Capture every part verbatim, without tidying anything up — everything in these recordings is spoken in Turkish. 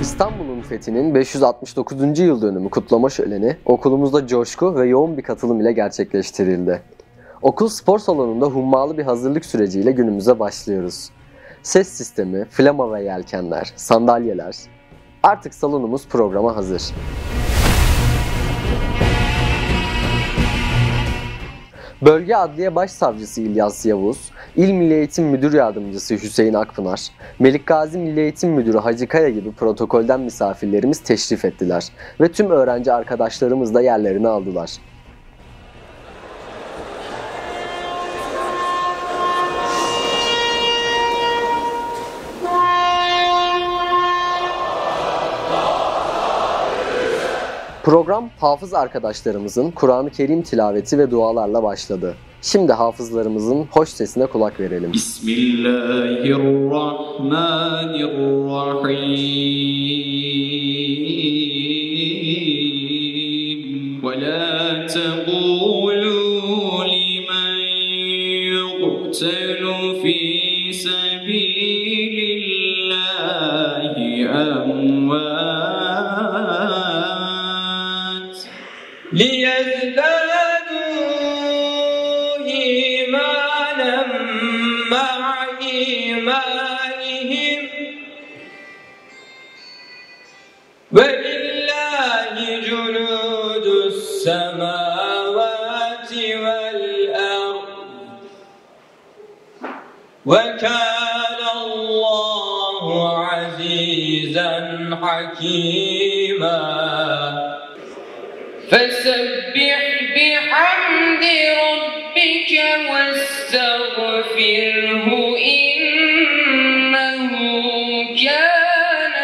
İstanbul'un fethinin beş yüz altmış dokuzuncu yıl dönümü kutlama şöleni okulumuzda coşku ve yoğun bir katılım ile gerçekleştirildi. Okul spor salonunda hummalı bir hazırlık süreciyle günümüze başlıyoruz. Ses sistemi, flama ve yelkenler, sandalyeler. Artık salonumuz programa hazır. Bölge Adliye Başsavcısı İlyas Yavuz, İl Milli Eğitim Müdür Yardımcısı Hüseyin Akpınar, Melikgazi Milli Eğitim Müdürü Hacı Kaya gibi protokolden misafirlerimiz teşrif ettiler ve tüm öğrenci arkadaşlarımız da yerlerini aldılar. Program hafız arkadaşlarımızın Kur'an-ı Kerim tilaveti ve dualarla başladı. Şimdi hafızlarımızın hoş sesine kulak verelim. Bismillahirrahmanirrahim. Ve la tegûlû limen yuqtelu fî sebîlillâhi emvât. لِيَزْدَادُوا إِيمَانًا مَعَ إِيمَانِهِمْ وَلِلَّهِ جُنُودُ السَّمَاوَاتِ وَالْأَرْضِ وَكَانَ اللّٰهُ عَزِيزًا حَكِيمًا. فَسَبِّحْ بِحَمْدِ رَبِّكَ وَاسْتَغْفِرْهُ إِنَّهُ كَانَ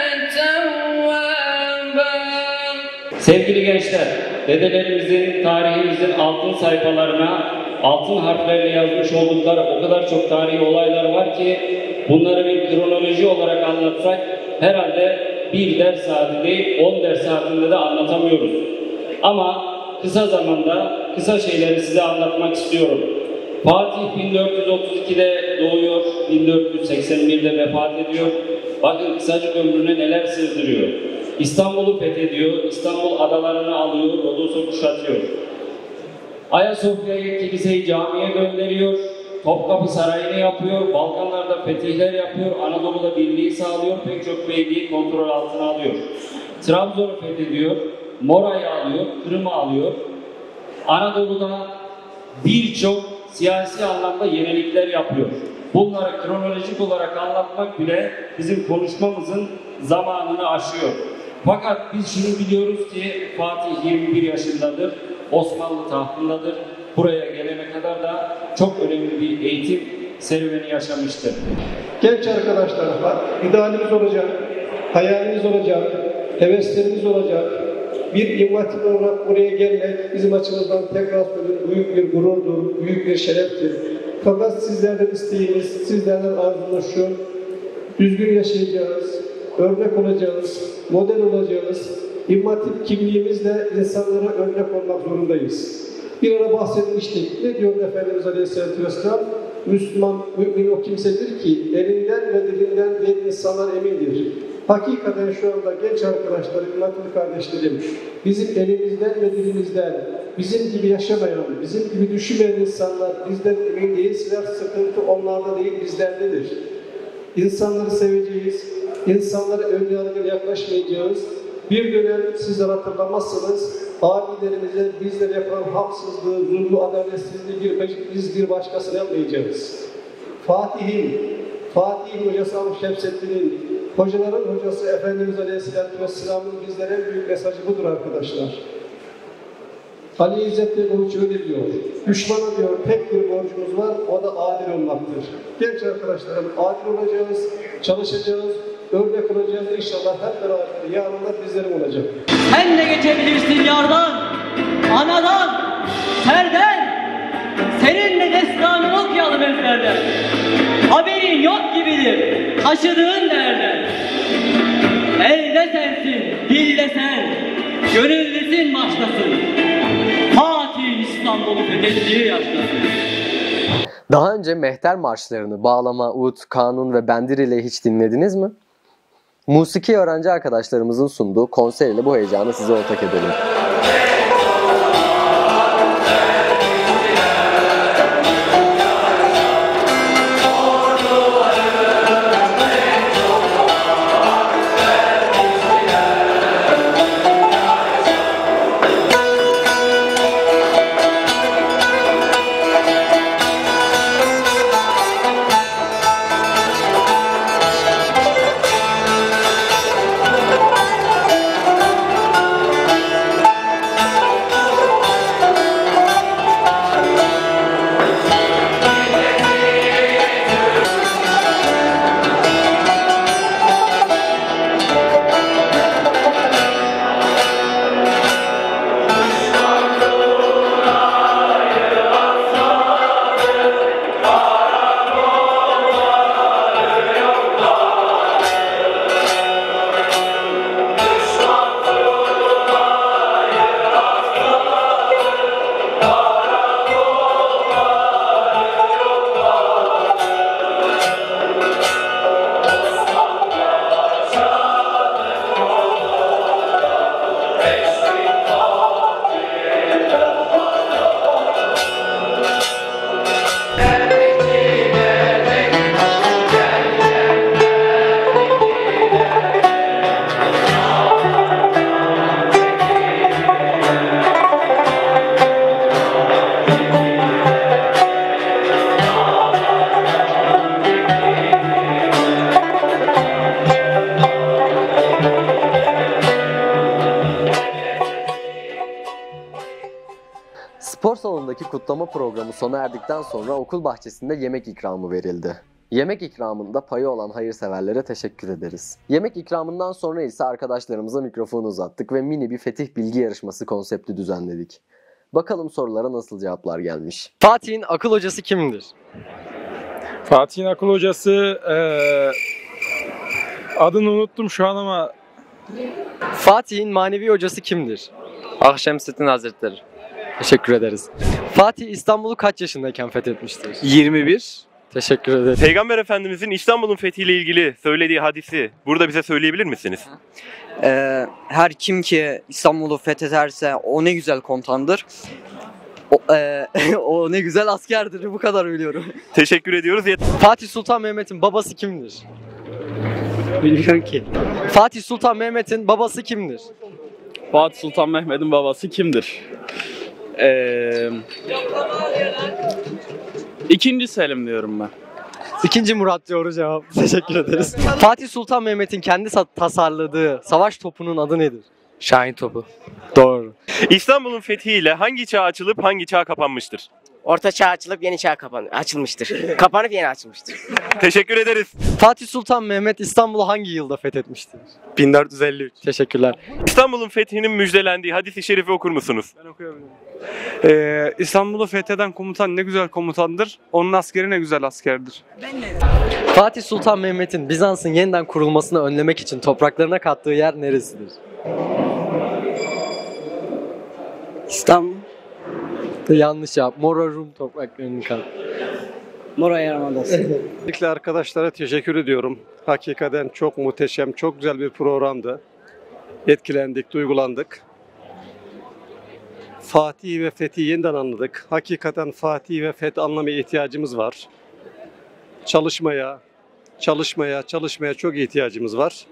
تَوَّابًا. Sevgili gençler, dedelerimizin, tarihimizin altın sayfalarına altın harflerle yazmış oldukları o kadar çok tarihi olaylar var ki bunları bir kronoloji olarak anlatsak herhalde bir ders saati değil on ders saatinde de anlatamıyoruz. Ama kısa zamanda kısa şeyleri size anlatmak istiyorum. Fatih bin dört yüz otuz ikide doğuyor, bin dört yüz seksen birde vefat ediyor. Bakın kısacık ömrüne neler sığdırıyor. İstanbul'u fethediyor, İstanbul adalarını alıyor, Rodos'u kuşatıyor. Ayasofya'yı, kiliseyi camiye gönderiyor, Topkapı Sarayı'nı yapıyor, Balkanlarda fetihler yapıyor, Anadolu'da birliği sağlıyor, pek çok beyliği kontrol altına alıyor. Trabzon'u fethediyor, Mora'yı alıyor, Kırım'ı alıyor. Anadolu'da birçok siyasi anlamda yenilikler yapıyor. Bunları kronolojik olarak anlatmak bile bizim konuşmamızın zamanını aşıyor. Fakat biz şunu biliyoruz ki Fatih yirmi bir yaşındadır, Osmanlı tahtındadır. Buraya gelene kadar da çok önemli bir eğitim serüveni yaşamıştır. Genç arkadaşlar, idealimiz olacak, hayalimiz olacak, heveslerimiz olacak. Bir İmam Hatip olarak buraya gelmek bizim açımızdan tekrar söylüyorum büyük bir gururdur, büyük bir şereftir. Fakat sizlerden isteğimiz, sizlerden arzumuz şu, düzgün yaşayacağız, örnek olacağız, model olacağız. İmam Hatip kimliğimizle insanlara örnek olmak zorundayız. Bir ara bahsetmiştik. Ne diyor Efendimiz Aleyhisselatü Vesselam? Müslüman, mümin o kimsedir ki elinden ve dilinden diğer insanlar emindir. Hakikaten şu anda genç arkadaşlarım, Hatipli kardeşlerim, bizim elimizden ve dilimizden, bizim gibi yaşamayan, bizim gibi düşünmeyen insanlar bizden emin değilseler, sıkıntı onlarda değil, bizlerdedir. İnsanları seveceğiz, insanlara ön yargıyla yaklaşmayacağız. Bir dönem sizler hatırlamazsınız, abilerimize bizlere yapılan haksızlığı, zulmü, adaletsizliği bir, biz bir başkasına yapmayacağız. Fatih'in, Fatih'in hocası Amr Şemsettin'in, hocaların hocası Efendimiz Aleyhisselatü Vesselam'ın bizlere en büyük mesajı budur arkadaşlar. Ali İzzet Bey şöyle diyor, düşmana diyor tek bir borcumuz var, o da adil olmaktır. Genç arkadaşlarım adil olacağız, çalışacağız, örnek olacağız inşallah hep beraber yarınlar bizlerim olacak. Sen de geçebilirsin yardan, anadan, serden, seninle destanını okuyalım ezberden. Haberin yok gibidir, taşıdığın derden. Elde sensin, dilde sen, gönüllüsün başlasın. Fatih İstanbul'u fethettiği yaşlasın. Daha önce mehter marşlarını bağlama, ud, kanun ve bendir ile hiç dinlediniz mi? Musiki öğrenci arkadaşlarımızın sunduğu konser ile bu heyecanı size ortak edelim. Spor salonundaki kutlama programı sona erdikten sonra okul bahçesinde yemek ikramı verildi. Yemek ikramında payı olan hayırseverlere teşekkür ederiz. Yemek ikramından sonra ise arkadaşlarımıza mikrofonu uzattık ve mini bir fetih bilgi yarışması konsepti düzenledik. Bakalım sorulara nasıl cevaplar gelmiş. Fatih'in akıl hocası kimdir? Fatih'in akıl hocası ee, adını unuttum şu an ama Fatih'in manevi hocası kimdir? Akşemseddin Hazretleri. Teşekkür ederiz. Fatih İstanbul'u kaç yaşındayken fethetmiştir? yirmi bir. Teşekkür ederiz. Peygamber Efendimizin İstanbul'un fethiyle ilgili söylediği hadisi burada bize söyleyebilir misiniz? Ee, her kim ki İstanbul'u fethederse o ne güzel komutandır. O, e, o ne güzel askerdir. Bu kadar biliyorum. Teşekkür ediyoruz. Fatih Sultan Mehmet'in babası kimdir? Bilmiyorum ki. Fatih Sultan Mehmet'in babası kimdir? Fatih Sultan Mehmet'in babası kimdir? Ee, İkinci Selim diyorum ben. İkinci Murat diyoruz cevap. Teşekkür ederiz. Fatih Sultan Mehmet'in kendi sa- tasarladığı savaş topunun adı nedir? Şahin topu. Doğru. İstanbul'un fethiyle hangi çağ açılıp hangi çağ kapanmıştır? Orta çağ açılıp yeni çağ kapan açılmıştır. Kapanıp yeni açılmıştır. Teşekkür ederiz. Fatih Sultan Mehmet İstanbul'u hangi yılda fethetmiştir? bin dört yüz elli üç. Teşekkürler. İstanbul'un fethinin müjdelendiği hadis-i şerifi okur musunuz? ben okuyabilirim. Ee, İstanbul'u fetheden komutan ne güzel komutandır. Onun askeri ne güzel askerdir. Fatih Sultan Mehmet'in Bizans'ın yeniden kurulmasını önlemek için topraklarına kattığı yer neresidir? İstanbul. Yanlış cevap. Mora Rum topraklarının kat. Mora Yarımadası. Öncelikle arkadaşlara teşekkür ediyorum. Hakikaten çok muhteşem, çok güzel bir programdı. Etkilendik, duygulandık. Fatih ve Fethi yeniden anladık. Hakikaten Fatih ve Fethi anlamaya ihtiyacımız var. Çalışmaya, çalışmaya, çalışmaya çok ihtiyacımız var.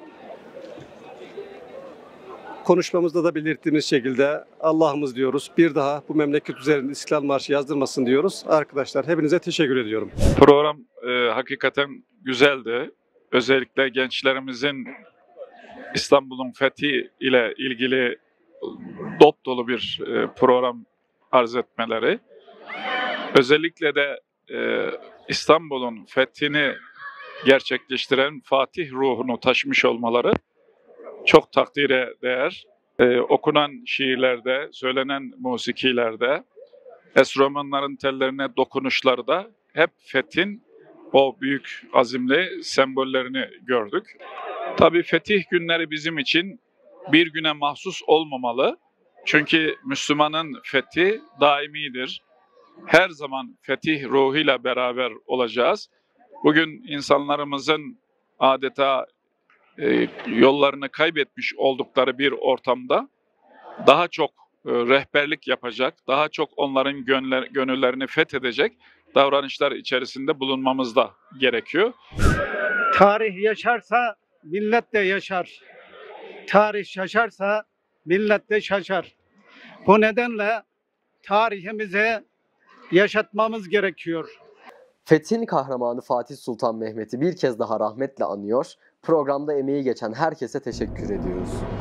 Konuşmamızda da belirttiğimiz şekilde Allah'ımız diyoruz. Bir daha bu memleket üzerinde İstiklal Marşı yazdırmasın diyoruz. Arkadaşlar hepinize teşekkür ediyorum. Program e, hakikaten güzeldi. Özellikle gençlerimizin İstanbul'un fethi ile ilgili dop dolu bir e, program arz etmeleri. Özellikle de e, İstanbul'un fethini gerçekleştiren Fatih ruhunu taşımış olmaları çok takdire değer. Ee, okunan şiirlerde, söylenen musikilerde, enstrümanların tellerine dokunuşlarda hep fethin o büyük azimli sembollerini gördük. Tabii fetih günleri bizim için bir güne mahsus olmamalı. Çünkü Müslümanın fethi daimidir. Her zaman fetih ruhuyla beraber olacağız. Bugün insanlarımızın adeta e, yollarını kaybetmiş oldukları bir ortamda daha çok e, rehberlik yapacak, daha çok onların gönüller, gönüllerini fethedecek davranışlar içerisinde bulunmamız da gerekiyor. Tarih yaşarsa millet de yaşar. Tarih şaşarsa millet de şaşar. Bu nedenle tarihimizi yaşatmamız gerekiyor. Fethin kahramanı Fatih Sultan Mehmet'i bir kez daha rahmetle anıyor. Programda emeği geçen herkese teşekkür ediyoruz.